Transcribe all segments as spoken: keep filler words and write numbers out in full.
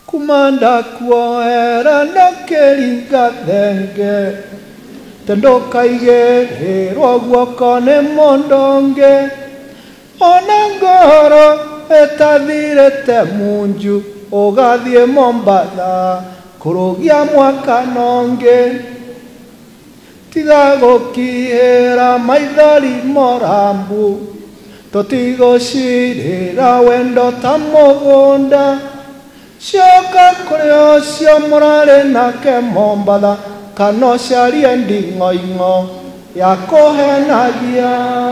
kumanda kuoera na keringa thenge tendo kaigererwo guoko nĩ mondonge ona ngoro ĩtathirĩte munju ũgathiĩ Mombatha kũrũgia mwaka nonge tiga gũkihĩra maithori morambu tũtigũcirĩra wendo ta mũgũnda coka kũrĩ ũcio mũrarĩ nake Mombatha kana ũcarie nding'oing'o ya kũhenagia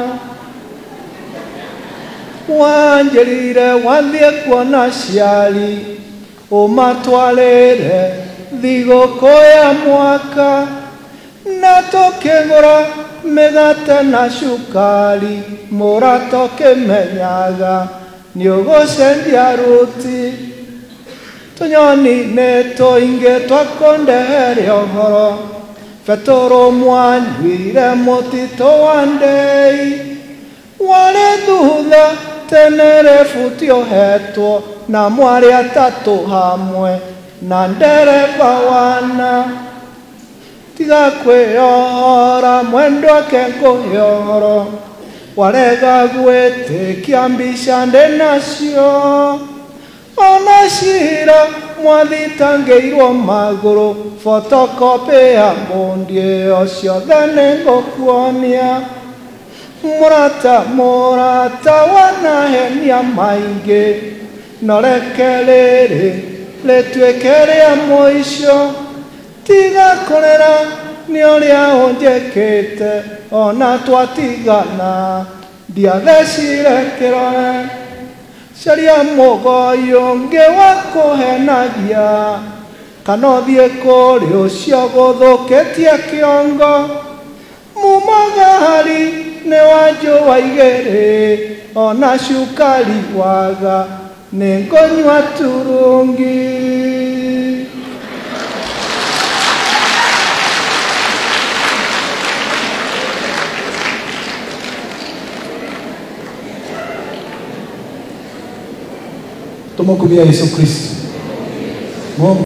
wanjĩrire wathiĩ kuona ciari ũmatwarĩre thigũkũ ya mwaka na tũkĩgũra mĩgate na cukari mũrata ũkĩmenyaga nĩũgũcenjia ruti tũnyoni nĩ tũingĩ twakũndehere ũhoro betũrũ mwanyuire mũtitũ wa ndei warĩ thutha tene rebuti ũhetwo na mwarĩ atatũ hamwe na ndereba wana tiga kwĩyohora mwendwa ke ngũhĩohoro warega gwĩtĩkia mbica ndĩ nacio ona cira mwathitangĩirwo magũrũ photocopy ya mũndi ĩyo ciothe nĩngũkuonia mũrata mũrata wanahenia maingĩ noreke rĩrĩ rĩtuĩke rĩa mũico tiga kũrĩra nĩ ũrĩa ũnjĩkĩte ona twatigana ndiathecire kĩrore caria mũgoyi ũngĩ wa kũhenagia kana ũthiĩ kũrĩ ũcio gũthũkĩtie kĩongo mumagari nĩ wanjũa igĩrĩ ona cukari waga nĩ ngũnyua turungi. Tumkumbuke Yesu Kristo.